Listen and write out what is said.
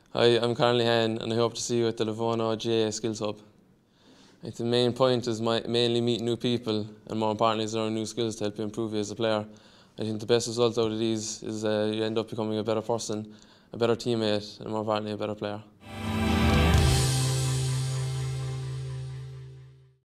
Hi, I'm Conor Lehane, and I hope to see you at the Lenovo GAA Skills Hub. I think the main point is mainly meeting new people, and more importantly is learning new skills to help you improve you as a player. I think the best result out of these is you end up becoming a better person, a better teammate, and more importantly a better player.